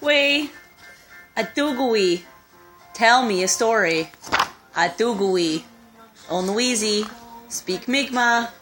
We, Atugui, tell me a story. Atugui, Onwezi, speak Mi'kmaq.